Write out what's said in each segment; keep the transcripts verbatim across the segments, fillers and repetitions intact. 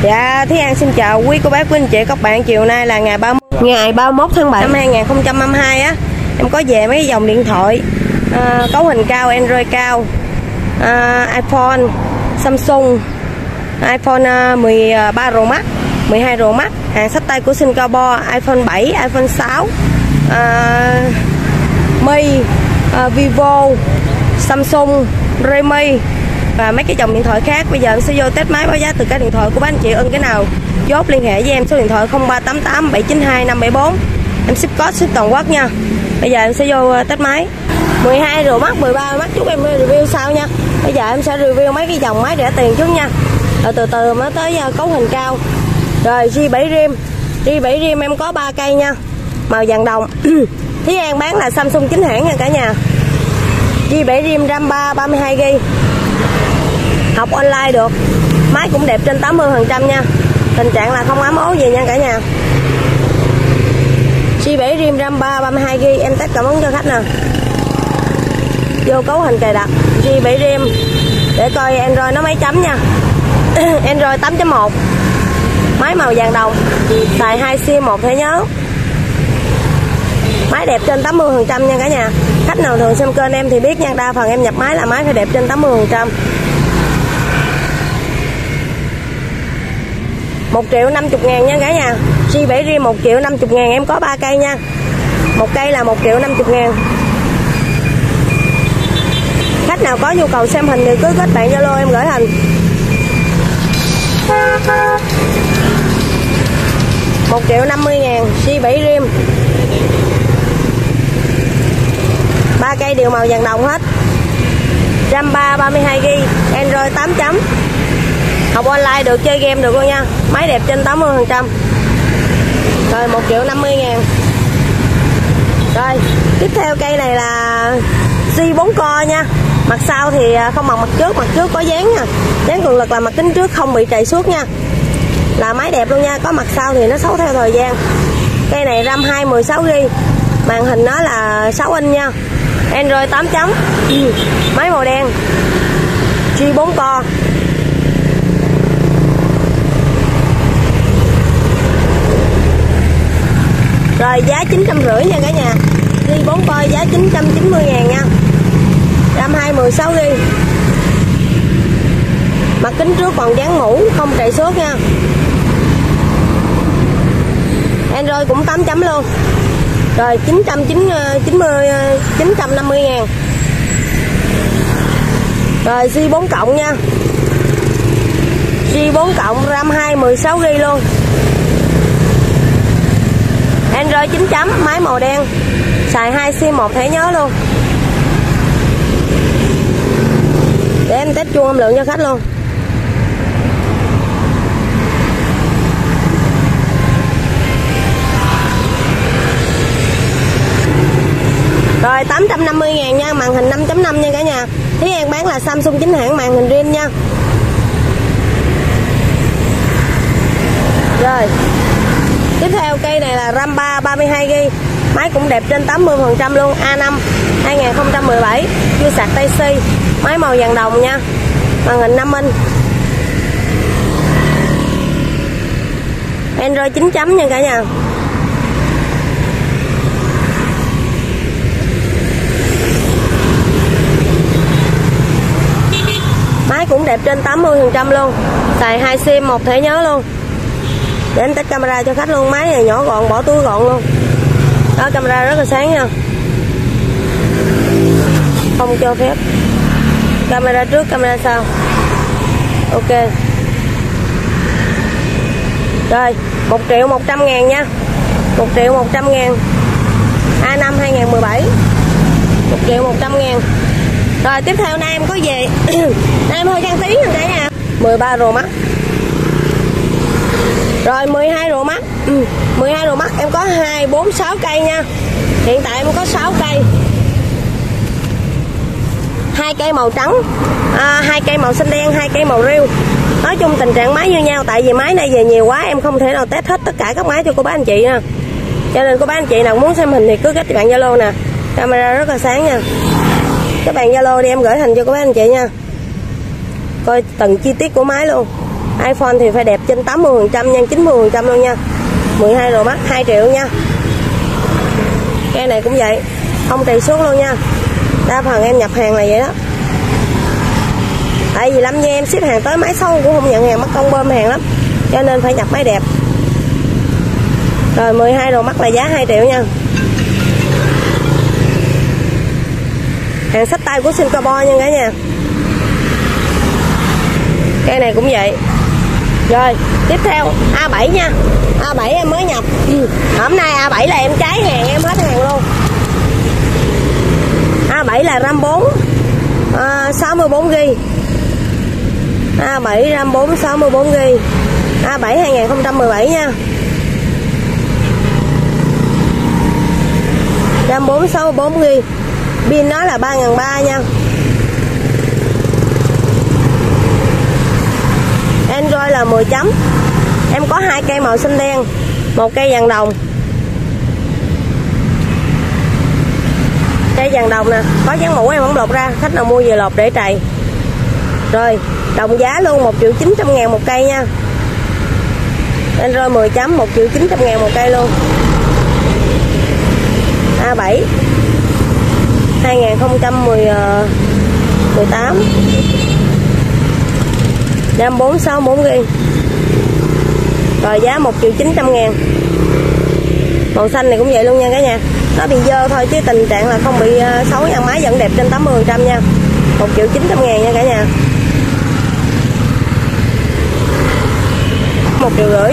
Dạ, Thúy An xin chào quý cô bác quý anh chị các bạn. Chiều nay là ngày ba mươi ngày ba mươi mốt tháng bảy năm hai nghìn không trăm hai mươi hai á. Em có về mấy dòng điện thoại à, cấu hình cao, Android cao, à, iPhone, Samsung, iPhone à, mười ba Pro Max, mười hai Pro Max, hàng xách tay của Singapore, iPhone bảy, iPhone sáu, à, Mi, à, Vivo, Samsung, Redmi và mấy cái dòng điện thoại khác. Bây giờ em sẽ vô test máy báo giá từ các điện thoại của các anh chị. Ưng cái nào chốt liên hệ với em số điện thoại không ba tám tám bảy chín hai năm bảy bốn. Em ship code ship toàn quốc nha. Bây giờ em sẽ vô test máy mười hai Pro Max, mười ba Pro Max, chúc em review sau nha. Bây giờ em sẽ review mấy cái dòng máy rẻ tiền trước nha, rồi từ từ mới tới cấu hình cao. Rồi G bảy RAM, G bảy RAM em có ba cây nha, màu vàng đồng. Thúy An bán là Samsung chính hãng nha cả nhà. G bảy RAM, RAM ba, ba mươi hai gi ga bai, học online được, máy cũng đẹp trên tám mươi phần trăm nha, tình trạng là không ám ố gì nha cả nhà. G bảy RAM, RAM ba, ba mươi hai gi ga bai, em test cảm ứng cho khách nè. Vô cấu hình cài đặt G bảy RAM để coi Android nó mấy chấm nha. Android tám chấm một, máy màu vàng đồng, xài hai sim một thẻ nhớ, máy đẹp trên tám mươi phần trăm nha cả nhà. Khách nào thường xem kênh em thì biết nha, đa phần em nhập máy là máy phải đẹp trên tám mươi phần trăm. Một triệu năm mươi ngàn nha cả nhà. G bảy RAM một triệu năm mươi ngàn, em có ba cây nha, một cây là một triệu năm mươi ngàn. Khách nào có nhu cầu xem hình thì cứ kết bạn Zalo em gửi hình. Một triệu năm mươi ngàn G bảy RAM, ba cây đều màu vàng đồng hết, RAM ba, ba mươi hai gi ga bai, Android tám chấm, học online được, chơi game được luôn nha, máy đẹp trên tám mươi phần trăm. Rồi một triệu năm mươi ngàn. Rồi tiếp theo cây này là G bốn core nha. Mặt sau thì không bằng mặt trước, mặt trước có dán nha, dán cường lực là mặt kính trước không bị trầy suốt nha, là máy đẹp luôn nha. Có mặt sau thì nó xấu theo thời gian. Cây này RAM hai, mười sáu gi ga bai, màn hình nó là sáu inch nha, Android tám chấm, máy màu đen, G bốn core. Rồi giá chín trăm rưỡi nha cả nhà. G bốn core giá chín trăm chín mươi ngàn nha, RAM hai, mười sáu gi ga bai, mặt kính trước còn dán mũ không trầy xước nha, Android cũng tám chấm luôn. Rồi chín trăm chín mươi, chín trăm năm mươi ngàn. Rồi G bốn cộng nha, G bốn cộng, RAM hai, mười sáu gi ga bai luôn, Android chín chấm, máy màu đen, xài hai sim một thẻ nhớ luôn. Để em test chuông âm lượng cho khách luôn. Rồi tám trăm năm mươi ngàn nha, màn hình năm chấm năm nha cả nhà. Thúy An bán là Samsung chính hãng, màn hình riêng nha. Rồi tiếp theo cây này là RAM ba, ba mươi hai gi ga bai, máy cũng đẹp trên tám mươi phần trăm luôn, A năm hai nghìn không trăm mười bảy, chưa sạc Type-C, máy màu vàng đồng nha, màn hình năm inch, Android chín chấm nha cả nhà. Máy cũng đẹp trên tám mươi phần trăm luôn, xài hai sim một thẻ nhớ luôn. Để em test camera cho khách luôn, máy này nhỏ gọn, bỏ túi gọn luôn. Đó, camera rất là sáng nha, không cho phép camera trước, camera sau. Ok. Rồi một triệu một trăm ngàn nha, một triệu một trăm ngàn, A năm hai nghìn mười bảy, một triệu một trăm ngàn. Rồi tiếp theo nay em có về nay em hơi trang tí rồi cả nhà. Mười ba Pro Max. Rồi mười hai Pro Max, ừ, mười hai Pro Max em có hai, bốn, sáu cây nha. Hiện tại em có sáu cây, hai cây màu trắng, à, hai cây màu xanh đen, hai cây màu rêu. Nói chung tình trạng máy như nhau, tại vì máy này về nhiều quá em không thể nào test hết tất cả các máy cho cô bác anh chị nha. Cho nên cô bác anh chị nào muốn xem hình thì cứ kết bạn Zalo nè, camera rất là sáng nha. Các bạn Zalo đi em gửi hình cho cô bác anh chị nha, coi từng chi tiết của máy luôn. iPhone thì phải đẹp trên tám mươi phần trăm nha, chín mươi phần trăm luôn nha. mười hai Pro Max hai triệu nha. Cái này cũng vậy, không trì suốt luôn nha. Đa phần em nhập hàng là vậy đó. Tại vì Lâm Nha em ship hàng tới máy xấu cũng không nhận hàng, mất công bơm hàng lắm, cho nên phải nhập máy đẹp. Rồi mười hai Pro Max là giá hai triệu nha. Hàng xách tay của Singapore nha cả nhà. Cái này cũng vậy. Rồi tiếp theo A bảy nha. A bảy em mới nhập. Hôm nay A bảy là em cháy hàng, em hết hàng luôn. A bảy là RAM bốn à, sáu mươi bốn gi ga bai. A bảy RAM bốn sáu mươi bốn gi ga bai. A bảy hai không một bảy nha. RAM bốn sáu mươi bốn gi ga bai. Pin nó là ba nghìn ba trăm nha. Android là mười chấm. Em có hai cây màu xanh đen, một cây vàng đồng. Cây vàng đồng nè, có dán mũ em không lột ra, khách nào mua về lột để trầy. Rồi, đồng giá luôn một triệu chín trăm ngàn một cây nha. Android mười chấm một triệu chín trăm ngàn một cây luôn. A bảy hai không một tám. RAM bốn sáu mươi bốn gi ga bai. Rồi giá một triệu chín trăm ngàn. Màu xanh này cũng vậy luôn nha cả nhà. Nó bị dơ thôi chứ tình trạng là không bị xấu nha. Máy vẫn đẹp trên tám mươi phần trăm nha. một triệu chín trăm ngàn nha cả nhà. một triệu rưỡi.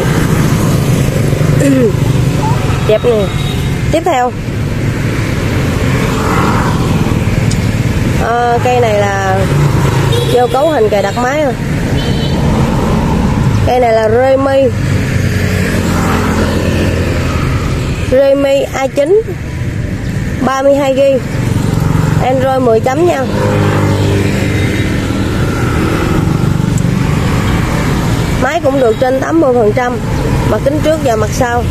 Đẹp nè. Tiếp theo à, cây này là vô cấu hình cài đặt máy rồi. Cây này là Redmi Redmi A chín ba mươi hai gi ga bai. Android mười chấm nha. Máy cũng được trên tám mươi phần trăm, mặt kính trước và mặt sau.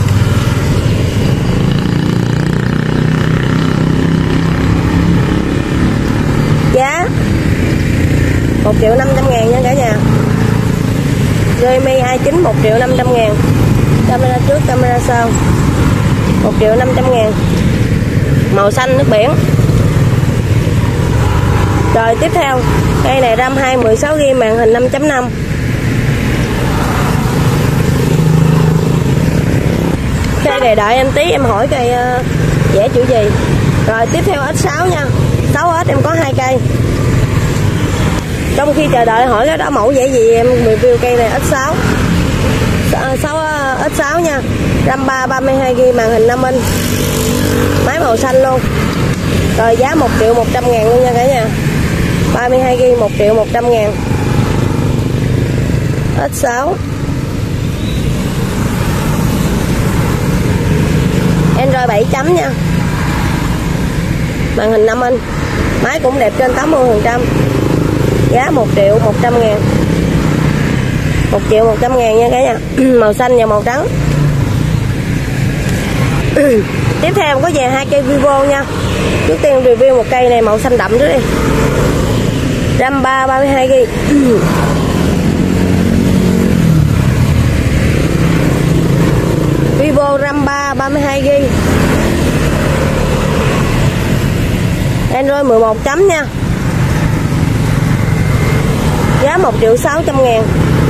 Giá một triệu năm trăm ngàn nha cả nhà. Redmi A chín một triệu năm trăm ngàn. Camera trước, camera sau một triệu năm trăm ngàn. Màu xanh nước biển. Rồi tiếp theo, cây này RAM hai mười sáu gi ga bai, màn hình năm chấm năm. Cây này đợi em tí em hỏi cây uh, vẽ chữ gì. Rồi tiếp theo ích sáu nha. sáu S em có hai cây. Trong khi chờ đợi hỏi cái đó mẫu vẽ gì em review cây này ích sáu. sáu ích sáu nha. RAM ba ba mươi hai gi ga bai, màn hình năm inch. Máy màu xanh luôn. Rồi giá một triệu một trăm ngàn luôn nha cả nhà. ba mươi hai gi ga bai một triệu một trăm ngàn. ích sáu. Android bảy chấm nha. Màn hình năm inch. Máy cũng đẹp trên tám mươi phần trăm. Giá một triệu một trăm ngàn. một triệu một trăm ngàn nha cả nhà. Màu xanh và màu trắng. Tiếp theo có về hai cây Vivo nha. Trước tiên review một cây này màu xanh đậm trước đi. RAM ba ba mươi hai gi ga bai. Vivo RAM ba ba mươi hai gi ga bai. Android mười một chấm nha. Giá một triệu sáu trăm ngàn.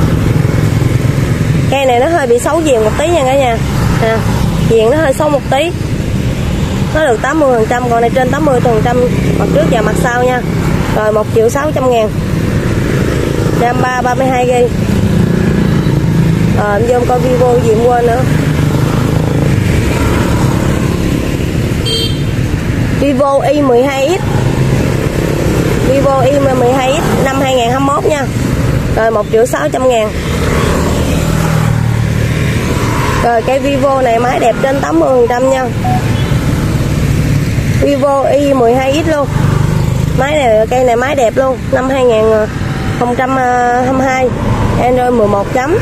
Cây này nó hơi bị xấu viền một tí nha cả nhà. À, viền nó hơi xấu một tí. Nó được tám mươi phần trăm, còn này trên tám mươi phần trăm mặt trước và mặt sau nha. Rồi một triệu sáu trăm ngàn. RAM ba ba mươi hai gi ga bai. Ờ, em vô em coi Vivo gì em quên nữa. Vivo Y mười hai X. Vivo Y mười hai X năm hai không hai mốt nha. Rồi một triệu sáu trăm ngàn. Rồi cái Vivo này máy đẹp trên tám mươi phần trăm nha. Vivo Y mười hai X luôn. Máy này, cây này máy đẹp luôn. Năm hai không hai hai. Android mười một chấm.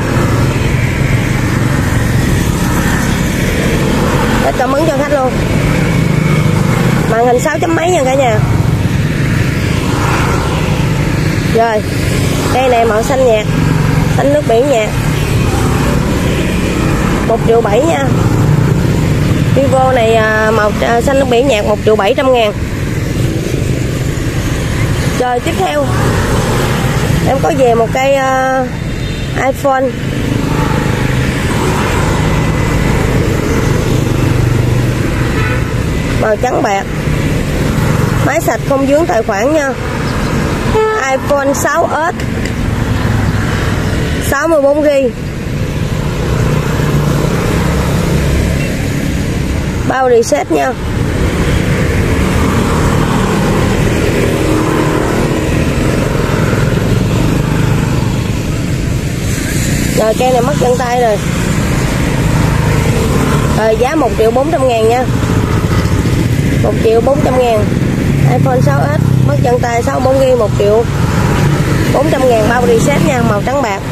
Để cảm ứng cho khách luôn. Màn hình sáu chấm mấy nha cả nhà. Rồi cây này màu xanh nhạt. xanh nước biển nhạt một triệu bảy nha. Vivo này màu xanh nước biển nhạt một triệu bảy trăm ngàn. Rồi tiếp theo em có về một cây uh, iPhone màu trắng bạc, máy sạch không vướng tài khoản nha. iPhone sáu S sáu mươi bốn gi ga bai, bao reset nha. Rồi cây này mất chân tay rồi. Rồi giá một triệu bốn trăm ngàn nha. một triệu bốn trăm ngàn. iPhone sáu S mất chân tay sáu mươi bốn gi ga bai một triệu bốn trăm ngàn, bao reset nha, màu trắng bạc.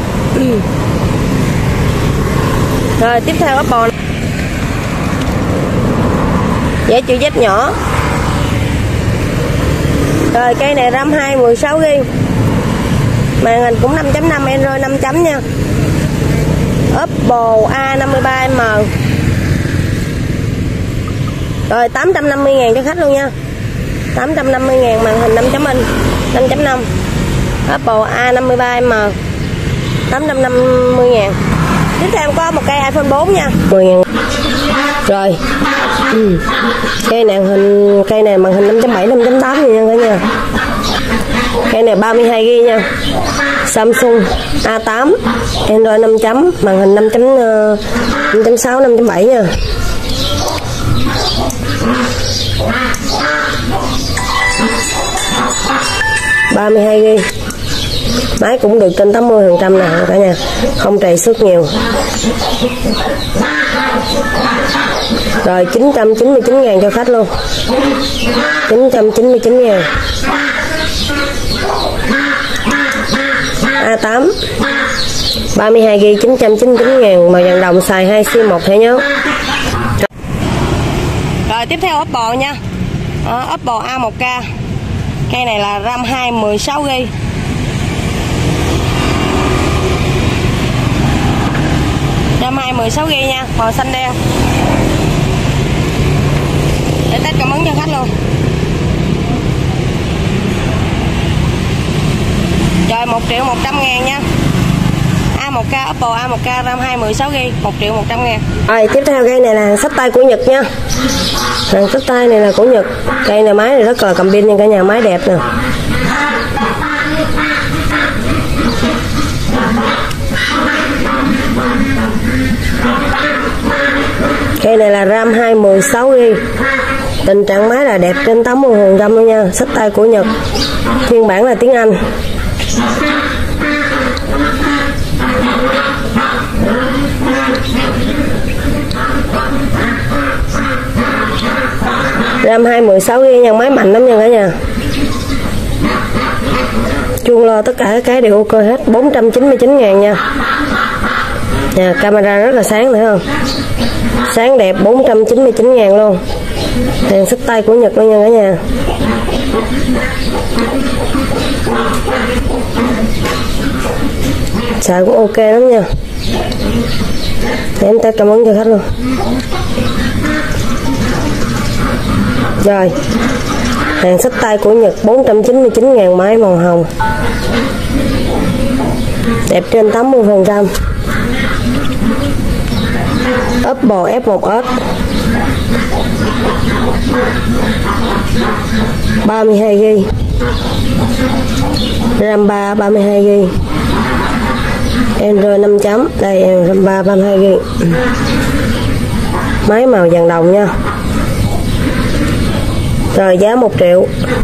Rồi tiếp theo Apple này. Dễ chịu Z nhỏ. Rồi cây này RAM hai mười sáu gi ga bai, màn hình cũng năm chấm năm, Android năm chấm nha. Oppo A năm mươi ba M. Rồi tám trăm năm mươi ngàn cho khách luôn nha. tám trăm năm mươi ngàn, màn hình năm chấm inch năm chấm năm. Oppo A năm mươi ba M tám trăm năm mươi ngàn. Tiếp theo em có một cây iPhone bốn nha, mười ngàn. Rồi ừ. Cây này hình cây này màn hình năm chấm bảy, năm chấm tám nha cả nhà. Cây này ba mươi hai gi ga bai nha. Samsung A tám, Android năm chấm, màn hình năm chấm sáu, năm chấm bảy nha. ba mươi hai gi ga bai. Máy cũng được trên tám mươi phần trăm nè cả nhà, không trầy xước nhiều. Rồi chín trăm chín mươi chín ngàn cho khách luôn. chín trăm chín mươi chín ngàn. A tám ba mươi hai gi ga bai chín trăm chín mươi chín ngàn, màu vàng đồng, xài hai sim một thẻ nhớ. Rồi tiếp theo Oppo nha. Đó, Oppo A một K. Cây này là RAM hai mười sáu gi ga bai. RAM hai mười sáu gi ga bai nha, màu xanh đen. Để test cảm ứng cho khách luôn. Rồi một triệu một trăm ngàn nha. A một K, Oppo A một K RAM hai mười sáu gi ga bai, một triệu một trăm ngàn. Rồi tiếp theo cây này là hàng xách tay của Nhật nha. Hàng xách tay này là của Nhật. Cây này máy này rất là cầm pin nha cả nhà, máy đẹp nè. Cây này là RAM hai mười sáu gi ga bai. Tình trạng máy là đẹp trên tám mươi phần trăm luôn nha. Xách tay của Nhật. Phiên bản là tiếng Anh. RAM hai mười sáu gi ga bai nha, máy mạnh lắm nha cả nhà. Chuông lo tất cả các cái đều ok hết, bốn trăm chín mươi chín ngàn nha. Nha, camera rất là sáng nữa không? Sáng đẹp, bốn trăm chín mươi chín ngàn luôn. Hàng xách tay của Nhật luôn nha cả nhà. Xài cũng ok lắm nha. Để em ta cảm ơn cho khách luôn. Rồi hàng xách tay của Nhật bốn trăm chín mươi chín ngàn, máy màu hồng, đẹp trên tám mươi phần trăm. Oppo F một S ba mươi hai gi ga bai, RAM ba ba mươi hai gi ga bai, Android năm chấm. Đây RAM ba ba mươi hai gi ga bai, máy màu vàng đồng nha. Rồi giá một triệu.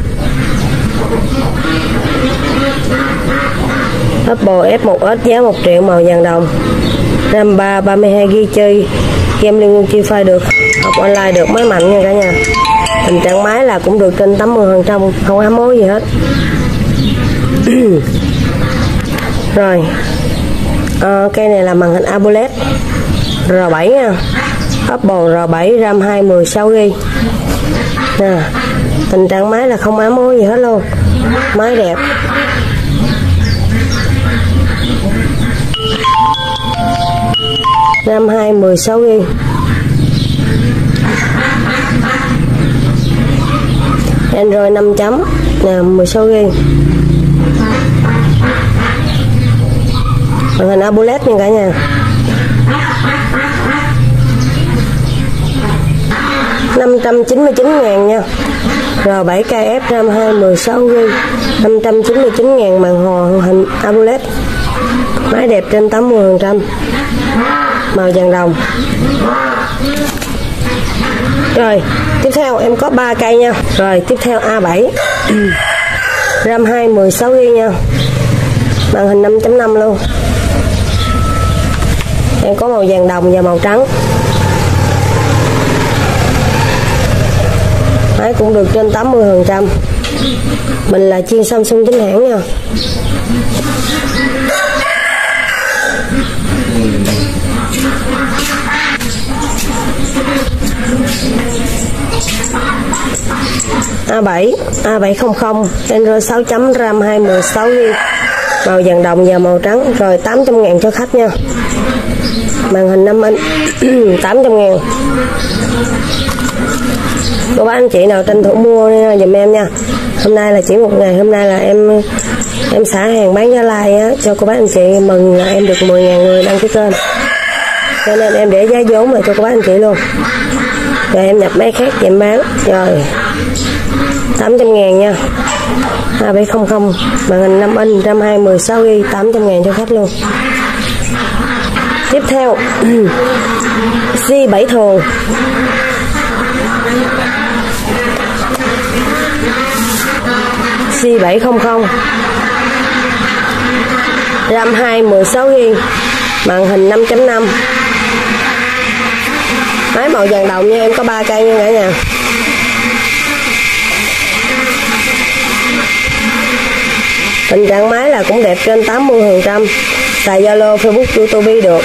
Oppo F một S giá một triệu, màu vàng đồng, RAM ba ba mươi hai gi ga bai, chơi game liên quân Free Fire được, học online được, máy mạnh nha cả nhà. Tình trạng máy là cũng được trên tám mươi phần trăm, không ám mối gì hết. Rồi à, cây này là màn hình AMOLED R bảy nha. Oppo R bảy RAM hai mười sáu gi ga bai nè. Tình trạng máy là không ám mối gì hết luôn, máy đẹp. RAM hai mười sáu gi ga bai. Android năm chấm nè, mười sáu gi ga bai. Màn hình a bê u led nha cả nhà. năm trăm chín mươi chín ngàn nha. R bảy K F RAM hai mười sáu gi ga bai, năm trăm chín mươi chín ngàn. Màn hồ hình a bê u led. Máy đẹp trên tám mươi phần trăm. Màu vàng đồng. Rồi, tiếp theo em có ba cây nha. Rồi, tiếp theo A bảy. RAM hai mười sáu gi ga bai nha. Màn hình năm chấm năm luôn. Em có màu vàng đồng và màu trắng. Máy cũng được trên tám mươi phần trăm. Mình là chuyên Samsung chính hãng nha. A bảy A bảy không không Android sáu chấm RAM hai mười sáu gi ga bai, màu vàng đồng và màu trắng. Rồi tám trăm ngàn cho khách nha. Màn hình năm inch. tám trăm ngàn. Cô bác anh chị nào tranh thủ mua giùm em nha. Hôm nay là chỉ một ngày, hôm nay là em em xả hàng bán giá like á, cho cô bác anh chị mừng là em được mười ngàn người đăng ký kênh, cho nên em để giá vốn lại cho cô bác anh chị luôn. Rồi em nhập máy khác thì em bán. Rồi tám trăm ngàn nha. A bảy không không màn hình năm inch RAM hai mười sáu gi ga bai, tám trăm ngàn cho khách luôn. Tiếp theo G bảy thường. G bảy không không RAM hai mười sáu gi ga bai, màn hình năm chấm năm. Máy màu vàng đồng nha, em có ba cây nha cả nhà. Tình trạng máy là cũng đẹp trên tám mươi phần trăm. Xài Zalo, Facebook, YouTube được.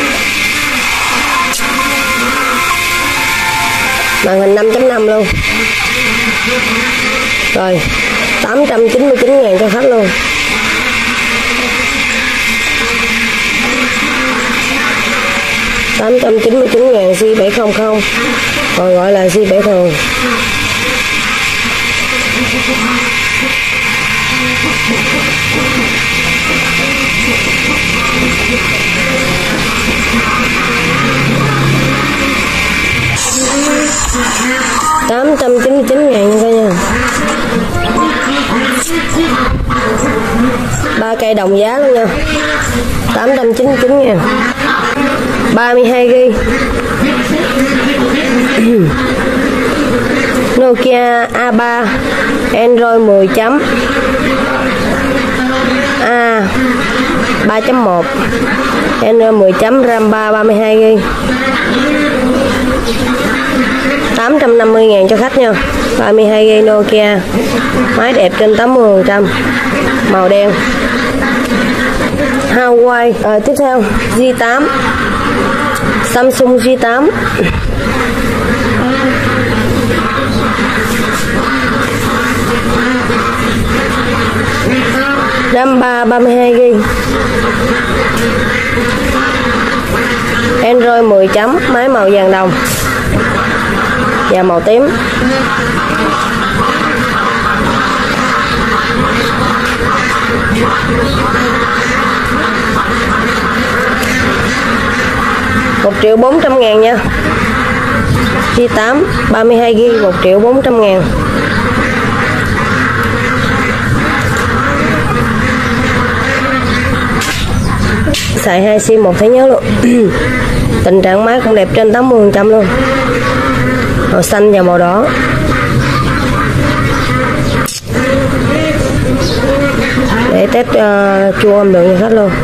Màn hình năm chấm năm luôn. Rồi tám trăm chín mươi chín ngàn cho khách luôn. tám trăm chín mươi chín ngàn G bảy không không, còn gọi là G bảy thường. tám trăm chín mươi chín ngàn nha cả nhà. Ba cây đồng giá luôn nha. tám trăm chín mươi chín ngàn. ba mươi hai gi ga bai. Nokia A ba Android mười chấm A ba chấm một Android mười chấm RAM ba, ba mươi hai gi ga bai. tám trăm năm mươi ngàn cho khách nha. ba mươi hai gi ga bai Nokia. Máy đẹp trên tám mươi phần trăm. Màu đen. Huawei. À, tiếp theo G tám. Samsung G tám. RAM ba, ba mươi hai gi ga bai. Android mười chấm, máy màu vàng đồng và màu tím. một triệu bốn trăm ngàn nha. G tám ba mươi hai gi ga bai, một triệu bốn trăm ngàn. Xài hai sim một thẻ nhớ luôn. Tình trạng máy cũng đẹp trên tám mươi phần trăm luôn. Màu xanh và màu đỏ. Để test uh, chua âm lượng cho khách luôn.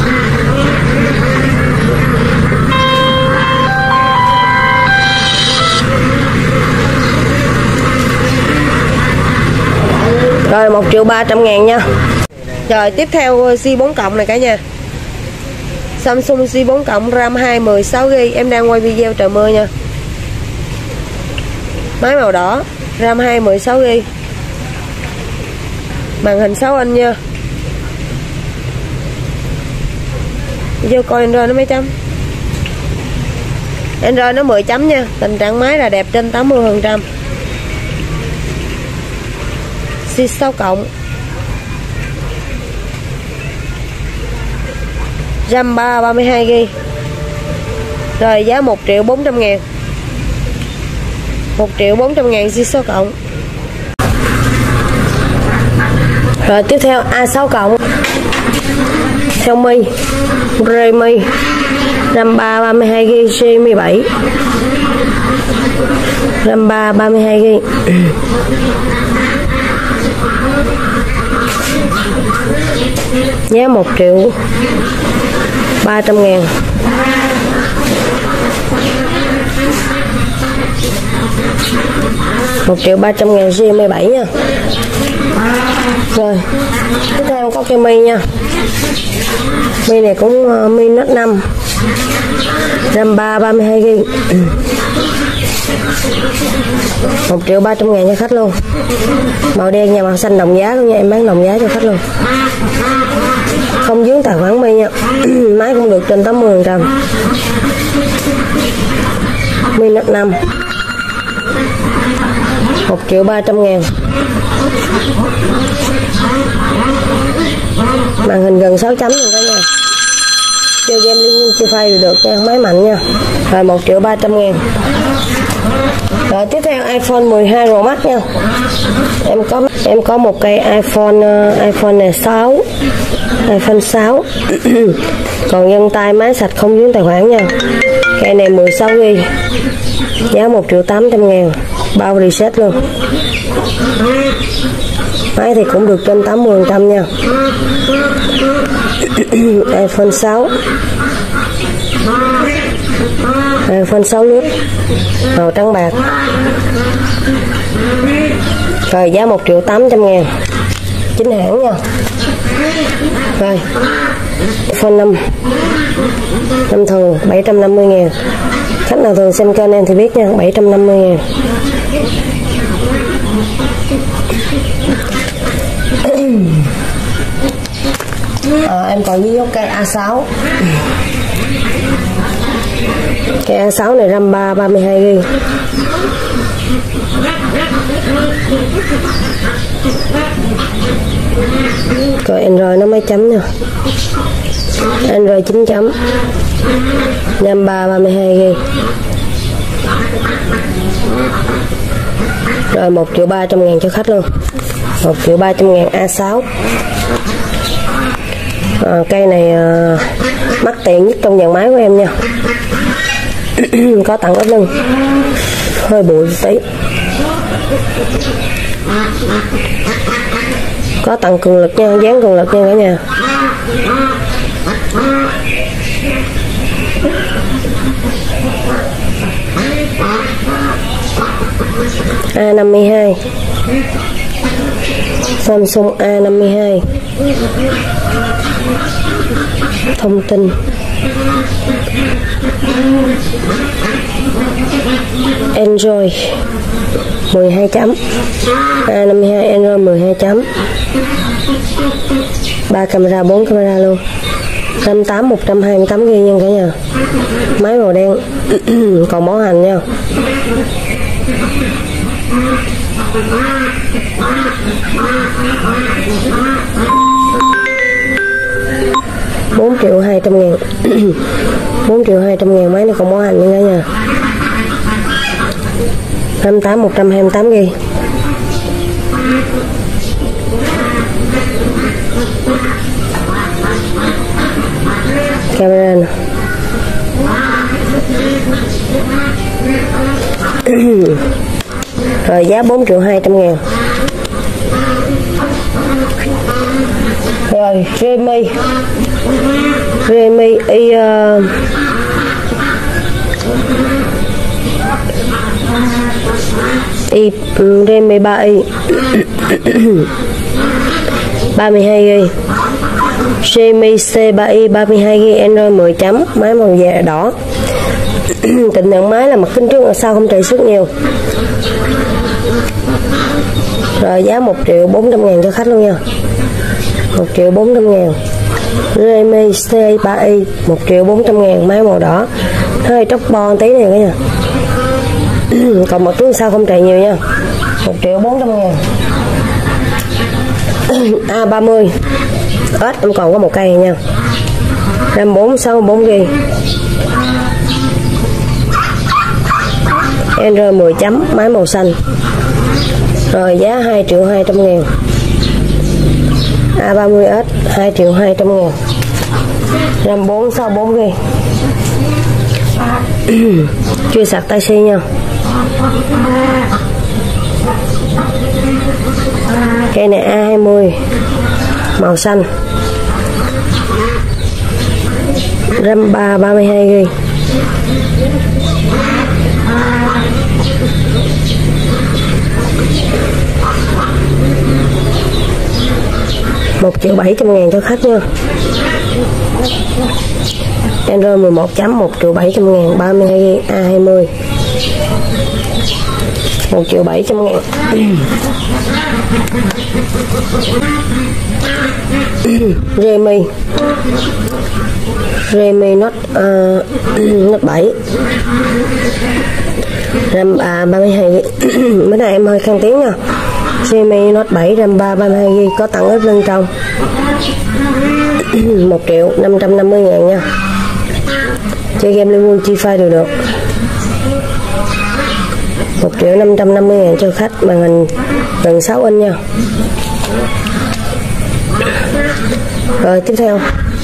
Rồi một triệu ba trăm ngàn nha. Rồi tiếp theo G bốn cộng này cả nhà. Samsung G bốn cộng RAM hai mười sáu gi ga bai. Em đang quay video trời mưa nha. Máy màu đỏ, RAM hai mười sáu gi ga bai. Màn hình sáu inch nha. Vô coi Android nó mấy chấm. Android nó mười chấm nha. Tình trạng máy là đẹp trên tám mươi phần trăm. xê sáu cộng. RAM ba ba mươi hai gi ga bai. Rồi giá một triệu bốn trăm ngàn. một triệu bốn trăm ngàn xê sáu cộng. Rồi tiếp theo A sáu cộng. Xiaomi Redmi RAM ba ba mươi hai gi ga bai, Xiaomi bảy. RAM ba ba mươi hai gi ga bai. Giá một triệu ba trăm ngàn. một triệu ba trăm ngàn Xiaomi bảy nha. Rồi tiếp theo có cái Mi nha. Mi này cũng uh, Mi Note năm RAM ba ba mươi hai gi ga bai. một triệu ba trăm ngàn cho khách luôn. Màu đen nha, màu xanh đồng giá luôn nha, em bán đồng giá cho khách luôn. Không dướng tài khoản Mi nha. Máy cũng được trên tám mươi phần trăm. Mi Note năm một triệu ba trăm ngàn. Màn hình gần sáu chấm luôn cả nhà. Chơi game liên minh chơi phai được nha, máy mạnh nha. Rồi một triệu ba trăm ngàn. Rồi tiếp theo iPhone mười hai Pro Max nha. Em có em có một cây iPhone uh, iPhone này sáu. iPhone sáu. Còn nhân tay máy sạch không dướng tài khoản nha. Cây này mười sáu gi ga bai. Giá một triệu tám trăm ngàn. Bao reset luôn. Máy thì cũng được trên tám mươi phần trăm nha. iPhone sáu. iPhone sáu lướt màu trắng bạc. Rồi giá một triệu tám trăm ngàn. Chính hãng nha. Rồi iPhone năm. Năm thường bảy trăm năm mươi ngàn. Khách nào thường xem kênh em thì biết nha, bảy trăm năm mươi ngàn. À, em còn với dấu cây A sáu. Cây A sáu này RAM ba ba mươi hai gi ga bai. Rồi Android nó mấy chấm nha. Android chín chấm. RAM ba ba mươi hai gi ga bai. Rồi một triệu ba trăm ngàn cho khách luôn. một triệu ba trăm ngàn A sáu. À, cây này à, mắc tiền nhất trong dàn máy của em nha. Có tặng ốp lưng, hơi bụi tí. Có tặng cường lực nha, dán cường lực nha cả nhà. A năm mươi hai. Samsung A năm mươi hai. Thông tin Android mười hai chấm. A năm mươi hai Android mười hai chấm. ba camera, bốn camera luôn. RAM tám một trăm hai mươi tám gi ga bai nha cả nhà. Máy màu đen. Còn bảo hành nha. bốn triệu hai trăm ngàn. bốn triệu hai trăm ngàn máy này còn bảo hành nha cả nhà. RAM tám một trăm hai mươi tám gi ga bai. Camera nè. Rồi giá bốn triệu hai trăm ngàn. Rồi Redmi. Redmi y uh, y Redmi ba i ba mươi hai gi ga bai. Xiaomi C ba i ba mươi hai gi ga bai, Android mười chấm, máy màu da đỏ. Tình trạng máy là mặt kính trước và sau không trầy xước nhiều. Rồi giá một triệu bốn trăm ngàn cho khách luôn nha. một triệu bốn trăm ngàn. Redmi C ba i một triệu bốn trăm ngàn, máy màu đỏ. hơi tróc bon tí này cả nhà. Còn một túi sau không chạy nhiều nha. Một triệu bốn trăm ngàn. A ba mươi ếch em còn có một cây nha. RAM bốn sáu mươi bốn gi bi. Android mười chấm, máy màu xanh. Rồi giá hai triệu hai trăm ngàn. A ba mươi ếch hai triệu hai trăm ngàn. RAM bốn sáu mươi bốn gi bi. Chưa sạc tai xi nha. Cây này A hai mươi màu xanh. RAM ba ba mươi hai gi bi. một triệu bảy trăm ngàn cho khách nha. Android mười một chấm một triệu bảy trăm ngàn, ba mươi hai gi bi A hai mươi. một triệu bảy trăm ngàn. Redmi Redmi Note uh, Note bảy. RAM ba ba mươi hai gi bi. Bữa nay em hơi khang tiếng nha. Redmi Note bảy RAM ba ba mươi hai gi bi có tặng ếch bên trong. một triệu năm trăm năm mươi ngàn nha. Chơi game Liên Quân chi file đều được. một triệu năm trăm năm mươi ngàn cho khách, màn hình gần sáu inch nha. Rồi tiếp theo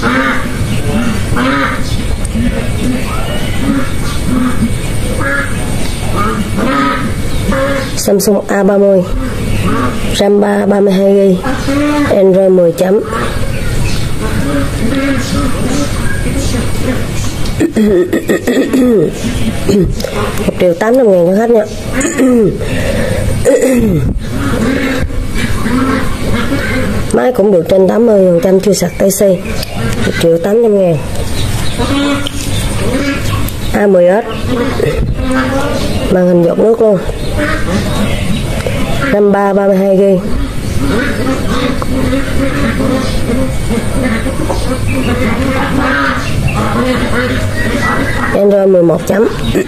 Samsung A ba mươi RAM ba ba mươi hai gi bi. Android mười chấm. một triệu tám trăm ngàn cho khách nha. Máy cũng được trên tám mươi phần trăm, chưa sạc tai xi. một triệu tám trăm ngàn. A mười ếch màn hình giọt nước luôn. RAM ba ba mươi hai gi bi. Android mười một chấm.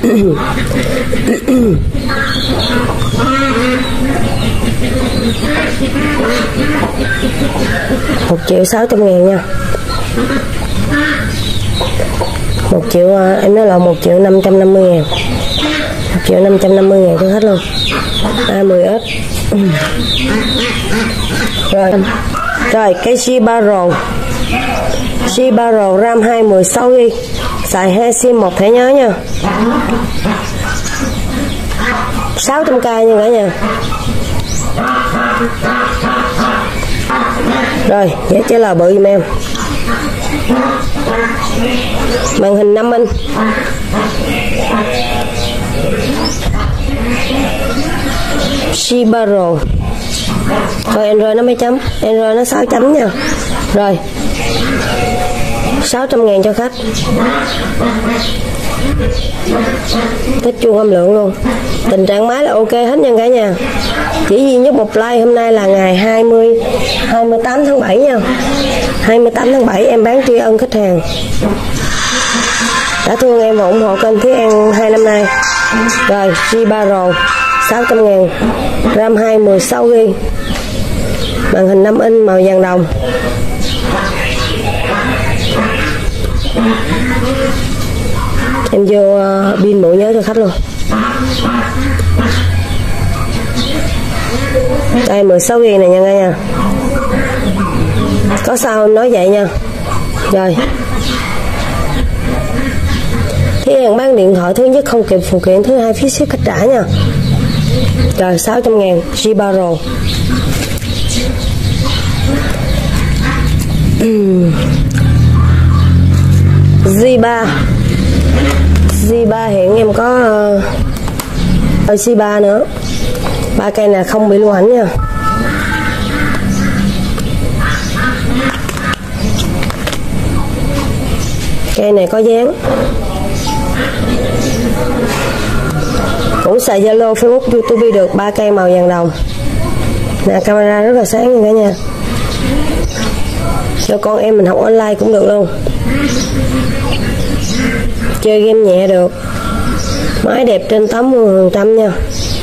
một triệu sáu trăm ngàn nha. một triệu em nói là một triệu năm trăm năm mươi ngàn. một triệu năm trăm năm mươi ngàn cho hết luôn. A mười ếch. Rồi. Rồi cái Sibaro. Sibaro RAM hai mười sáu gi bi. Xài hai sim một thẻ nhớ nha. sáu trăm k nha cả nhà. Rồi, giá trả lời bự giùm em. Màn hình năm inch. Sibaro. Rồi Android nó mấy chấm? Android nó sáu chấm nha. Rồi sáu trăm ngàn cho khách. Thích chuông âm lượng luôn. Tình trạng máy là ok hết nha cả nhà. Chỉ duy nhất một like hôm nay là ngày hai mươi, hai mươi tám tháng bảy nha. hai mươi tám tháng bảy em bán tri ân khách hàng đã thương em và ủng hộ kênh Thúy An hai năm nay. Rồi Sibaro sáu trăm ngàn. RAM hai mười sáu gi bi. Màn hình năm inch màu vàng đồng. Em vô uh, pin bộ nhớ cho khách luôn. Đây mười sáu gi bi này nha cả nhà. Có sao nói vậy nha. Rồi Thúy An bán điện thoại thứ nhất không kịp phụ kiện, thứ hai phí ship khách trả nha. Rồi sáu trăm ngàn Sibaro. G ba G ba hiện em có uh, C ba nữa. Ba cây này không bị lưu ảnh nha. Cây này có dán. Cũng xài Zalo, Facebook, YouTube được. Ba cây màu vàng đồng. Nè camera rất là sáng nha cả nhà. Cho con em mình học online cũng được luôn. chơi game nhẹ được. Máy đẹp trên tám mươi phần trăm nha.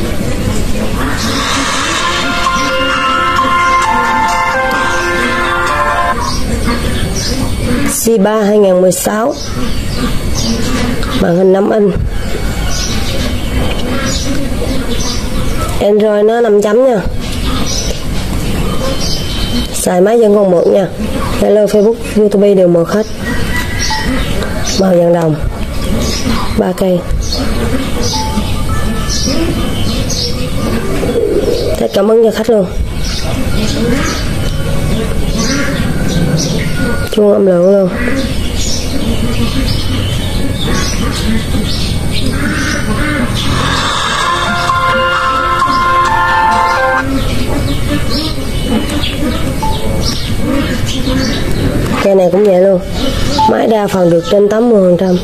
xê ba hai không một sáu, màn hình năm inch, Android nó năm chấm nha. Xài máy vẫn còn mượn nha. Zalo, Facebook, YouTube đều mượn hết. Màu vàng đồng, ba cây. Rất cảm ơn cho khách luôn. Chuông âm lượng luôn. Cây này cũng vậy luôn. Máy đa phần được trên tám mươi phần trăm.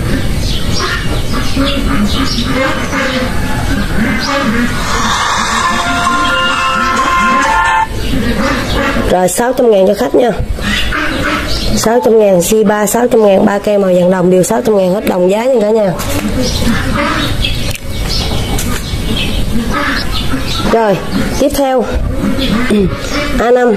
Rồi sáu trăm ngàn cho khách nha. Sáu trăm ngàn xê ba, sáu trăm ngàn ba cây màu vàng đồng đều sáu trăm ngàn hết đồng giá nha cả nhà. Rồi tiếp theo A năm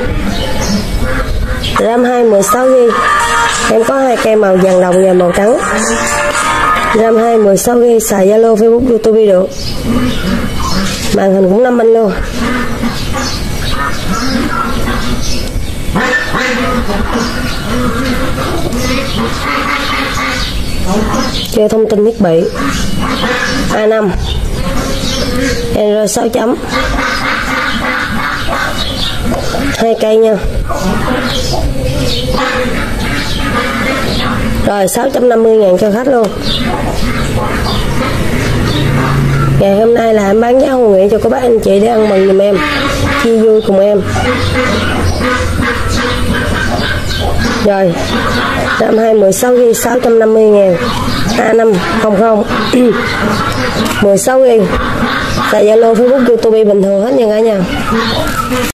RAM hai mười sáu gi bi. Em có hai cây màu vàng đồng và màu trắng. RAM hai mười sáu gi bi, xài Zalo, Facebook, YouTube được. Màn hình cũng năm inch luôn. Chơi thông tin thiết bị A năm Android sáu chấm, hai cây nha. Rồi sáu trăm năm mươi ngàn cho khách luôn. Ngày hôm nay là em bán giá Hồng Nghị cho các bác anh chị để ăn mừng giùm em, chia vui cùng em. Rồi RAM hai mười sáu gi bi sáu trăm năm mươi ngàn, A năm không không mười sáu gi bi, tại Zalo, Facebook, YouTube bình thường hết nha cả nhà.